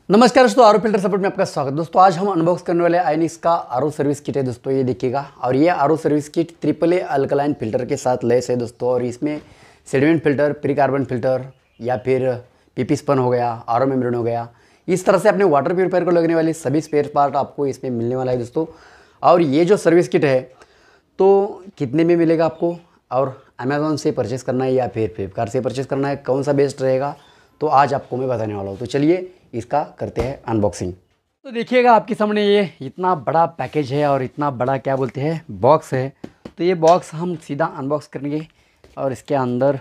नमस्कार दोस्तों, RO filter support में आपका स्वागत। दोस्तों आज हम अनबॉक्स करने वाले आयनिक्स का आरओ सर्विस किट है दोस्तों, ये देखिएगा। और ये RO service kit AAA alkaline filter के साथ लेस है दोस्तों। और इसमें sediment filter, pre carbon filter या फिर पीपी स्पन हो गया, आरओ मेम्ब्रेन हो गया, इस तरह से अपने वाटर प्यूरिफायर को लगने वाले सभी स्पेयर पार्ट आपको इसमें मिलने वाला है दोस्तों। और ये जो सर्विस किट है तो कितने में मिलेगा आपको, और अमेज़ॉन से परचेस करना है या फिर फ्लिपकार्ट से परचेस करना है, कौन सा बेस्ट रहेगा, तो आज आपको मैं बताने वाला हूँ। तो चलिए इसका करते हैं अनबॉक्सिंग। तो देखिएगा आपके सामने ये इतना बड़ा पैकेज है और इतना बड़ा क्या बोलते हैं बॉक्स है। तो ये बॉक्स हम सीधा अनबॉक्स करेंगे और इसके अंदर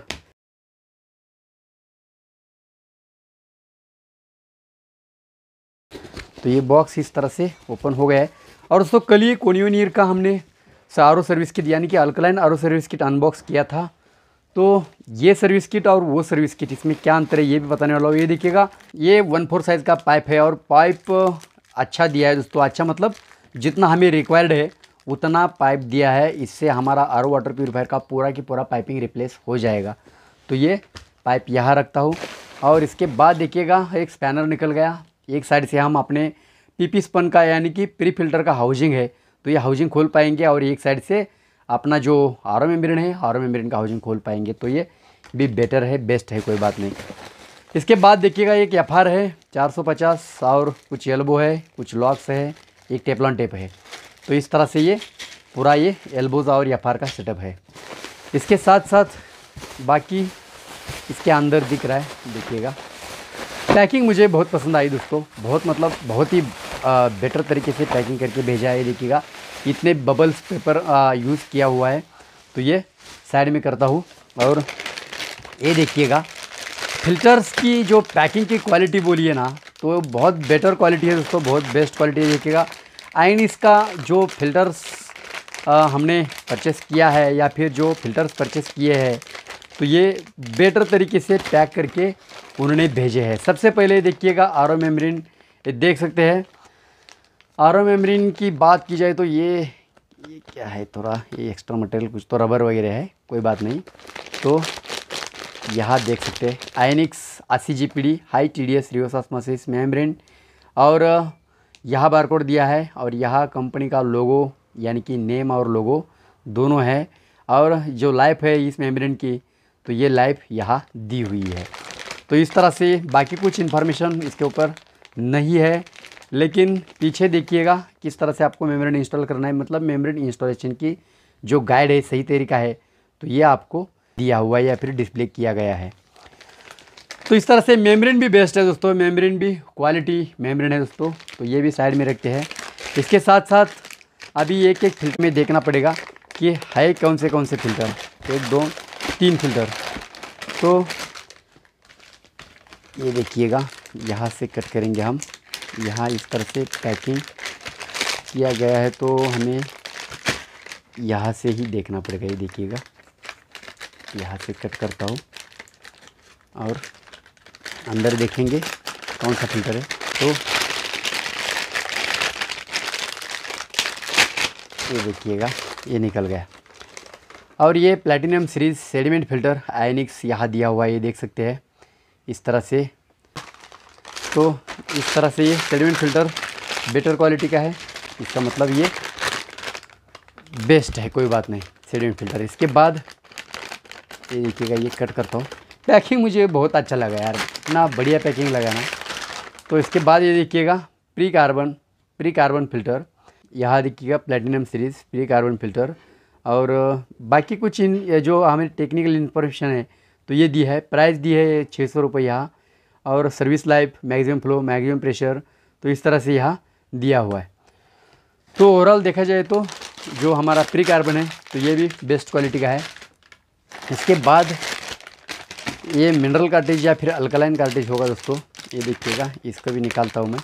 तो ये बॉक्स इस तरह से ओपन हो गया है। और दोस्तों कल ये कोनियोनियर का हमने आरओ सर्विस किट यानी कि alkaline RO service kit unbox किया था। तो ये सर्विस किट और वो सर्विस किट, इसमें क्या अंतर है ये भी बताने वाला हूँ। ये देखिएगा, ये 1/4 साइज़ का पाइप है और पाइप अच्छा दिया है दोस्तों। अच्छा मतलब जितना हमें रिक्वायर्ड है उतना पाइप दिया है। इससे हमारा आरओ वाटर प्यूरिफायर का पूरा की पूरा पाइपिंग रिप्लेस हो जाएगा। तो ये पाइप यहाँ रखता हूँ। और इसके बाद देखिएगा एक स्पैनर निकल गया। एक साइड से हम अपने पीपी स्पन का यानी कि प्री फिल्टर का हाउजिंग है तो ये हाउजिंग खोल पाएंगे, और एक साइड से अपना जो आरओ मेम्ब्रेन है, आरओ मेम्ब्रेन का हाउजिंग खोल पाएंगे। तो ये भी बेटर है, बेस्ट है, कोई बात नहीं। इसके बाद देखिएगा एक एफआर है 450 और कुछ एल्बो है, कुछ लॉक्स है, एक टेफ्लॉन टेप है। तो इस तरह से ये पूरा ये एल्बोज़ और एफआर का सेटअप है। इसके साथ साथ बाकी इसके अंदर दिख रहा है, देखिएगा। पैकिंग मुझे बहुत पसंद आई दोस्तों, बहुत ही बेटर तरीके से पैकिंग करके भेजा है। देखिएगा इतने बबल्स पेपर यूज़ किया हुआ है। तो ये साइड में करता हूँ। और ये देखिएगा फिल्टर्स की जो पैकिंग की क्वालिटी बोलिए ना, तो बहुत बेटर क्वालिटी है दोस्तों, बहुत बेस्ट क्वालिटी है। देखिएगा आयनिक्स का जो फिल्टर्स हमने परचेस किया है या फिर जो फिल्टर्स परचेस किए हैं, तो ये बेटर तरीके से पैक करके उन्होंने भेजे हैं। सबसे पहले देखिएगा आरओ मेम्ब्रेन, ये देख सकते हैं। आरओ मेम्ब्रेन की बात की जाए तो ये क्या है, थोड़ा ये एक्स्ट्रा मटेरियल कुछ तो रबर वगैरह है, कोई बात नहीं। तो यहाँ देख सकते हैं Ionix 80GPD high TDS reverse osmosis membrane, और यहाँ बारकोड दिया है और यहाँ कंपनी का लोगो यानी कि नेम और लोगो दोनों है। और जो लाइफ है इस मेम्ब्रेन की, तो ये लाइफ यहाँ दी हुई है। तो इस तरह से बाकी कुछ इन्फॉर्मेशन इसके ऊपर नहीं है, लेकिन पीछे देखिएगा किस तरह से आपको मेम्ब्रेन इंस्टॉल करना है, मतलब मेम्ब्रेन इंस्टॉलेशन की जो गाइड है, सही तरीका है, तो ये आपको दिया हुआ है या फिर डिस्प्ले किया गया है। तो इस तरह से मेम्ब्रेन भी बेस्ट है दोस्तों, मेम्ब्रेन भी क्वालिटी मेम्ब्रेन है दोस्तों। तो ये भी साइड में रखते हैं। इसके साथ साथ अभी एक एक फिल्टर में देखना पड़ेगा कि है कौन से फिल्टर, 1 2 3 फिल्टर। तो ये देखिएगा यहाँ से कट करेंगे हम। यहाँ इस तरह से पैकिंग किया गया है, तो हमें यहाँ से ही देखना पड़ेगा। ये देखिएगा यहाँ से कट करता हूँ और अंदर देखेंगे कौन सा फिल्टर है। तो ये देखिएगा ये निकल गया। और ये platinum series sediment filter Ionix यहाँ दिया हुआ है, ये देख सकते हैं इस तरह से। तो इस तरह से ये सेडिमेंट फ़िल्टर बेटर क्वालिटी का है, इसका मतलब ये बेस्ट है, कोई बात नहीं, सेडिमेंट फ़िल्टर। इसके बाद ये देखिएगा ये कट करता हूँ। पैकिंग मुझे बहुत अच्छा लगा यार, इतना बढ़िया पैकिंग लगा ना। तो इसके बाद ये देखिएगा प्री कार्बन फ़िल्टर, यहाँ देखिएगा platinum series pre carbon filter. और बाकी कुछ ये जो हमें टेक्निकल इन्फॉर्मेशन है तो ये दी है। प्राइस दी है 600 रुपये यहाँ, और service life, maximum flow, maximum pressure, तो इस तरह से यहाँ दिया हुआ है। तो ओवरऑल देखा जाए तो जो हमारा प्री कार्बन है तो ये भी बेस्ट क्वालिटी का है। इसके बाद ये मिनरल कार्ट्रिज या फिर अल्कलाइन कार्ट्रिज होगा दोस्तों, ये देखिएगा, इसको भी निकालता हूँ मैं।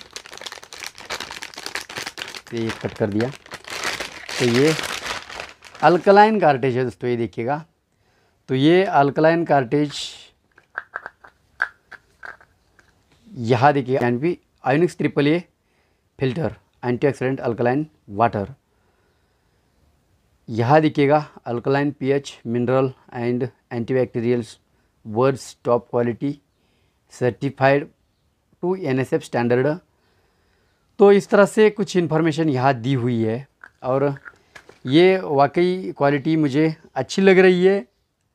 ये कट कर दिया। तो ये अल्कलाइन कार्ट्रिज है दोस्तों, ये देखिएगा। तो ये अल्कलाइन कार्ट्रिज यहाँ देखिए, NP Ionix AAA filter antioxidant alkaline water. यहाँ देखिएगा alkaline pH mineral and antibacterial words top quality certified to NSF standard. तो इस तरह से कुछ इन्फॉर्मेशन यहाँ दी हुई है और ये वाकई क्वालिटी मुझे अच्छी लग रही है।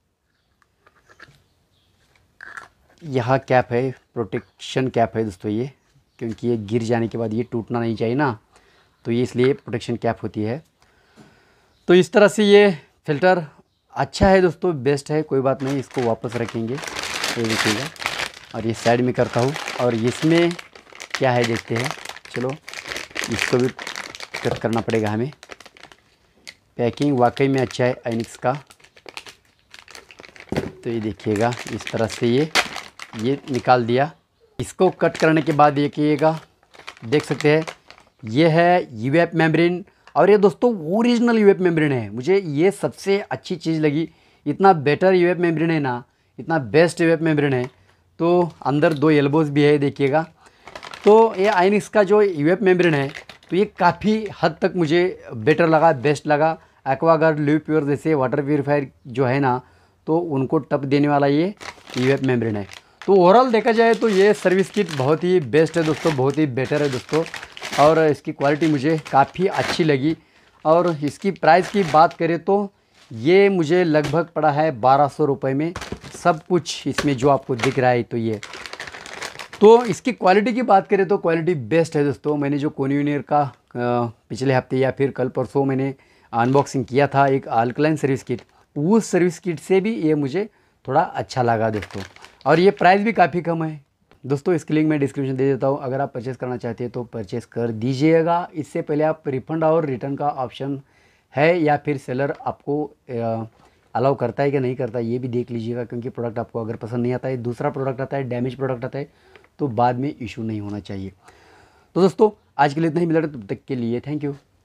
यहाँ कैप है, प्रोटेक्शन कैप है दोस्तों ये, क्योंकि ये गिर जाने के बाद ये टूटना नहीं चाहिए ना, तो ये इसलिए प्रोटेक्शन कैप होती है। तो इस तरह से ये फ़िल्टर अच्छा है दोस्तों, बेस्ट है, कोई बात नहीं, इसको वापस रखेंगे, ये देखिएगा। और ये साइड में करता हूँ और इसमें क्या है देखते हैं। चलो इसको भी कट करना पड़ेगा हमें। पैकिंग वाकई में अच्छा है आइनिक्स का। तो ये देखिएगा इस तरह से ये निकाल दिया। इसको कट करने के बाद देखिएगा, देख सकते हैं ये है यूएफ मेम्ब्रेन। और ये दोस्तों ओरिजिनल यूएफ मेम्ब्रेन है। मुझे ये सबसे अच्छी चीज़ लगी, इतना बेटर यूएफ मेम्ब्रेन है ना, इतना बेस्ट यूएफ मेम्ब्रेन है। तो अंदर 2 एल्बोज़ भी है देखिएगा। तो ये आइनिक्स का जो यूएफ मेम्ब्रेन है तो ये काफ़ी हद तक मुझे बेटर लगा, बेस्ट लगा। एक्वागार्ड लिव प्योर जैसे वाटर प्योरीफायर जो है ना, तो उनको टप देने वाला ये यूएफ मेम्ब्रेन है। तो ओवरऑल देखा जाए तो ये सर्विस किट बहुत ही बेस्ट है दोस्तों, बहुत ही बेटर है दोस्तों। और इसकी क्वालिटी मुझे काफ़ी अच्छी लगी। और इसकी प्राइस की बात करें तो ये मुझे लगभग पड़ा है 1200 रुपये में, सब कुछ इसमें जो आपको दिख रहा है। तो इसकी क्वालिटी की बात करें तो क्वालिटी बेस्ट है दोस्तों। मैंने जो कोन्योनियर का पिछले हफ्ते या फिर कल परसों मैंने अनबॉक्सिंग किया था एक अल्कलाइन सर्विस किट, उस सर्विस किट से भी ये मुझे थोड़ा अच्छा लगा दोस्तों। और ये प्राइस भी काफ़ी कम है दोस्तों। इसकी लिंक मैं डिस्क्रिप्शन दे देता हूँ, अगर आप परचेज़ करना चाहते हैं तो परचेज़ कर दीजिएगा। इससे पहले आप रिफ़ंड और रिटर्न का ऑप्शन है या फिर सेलर आपको अलाउ करता है कि नहीं करता, ये भी देख लीजिएगा। क्योंकि प्रोडक्ट आपको अगर पसंद नहीं आता है, दूसरा प्रोडक्ट आता है, डैमेज प्रोडक्ट आता है, तो बाद में इशू नहीं होना चाहिए। तो दोस्तों आज के लिए इतना ही, मिला तब तक के लिए थैंक यू।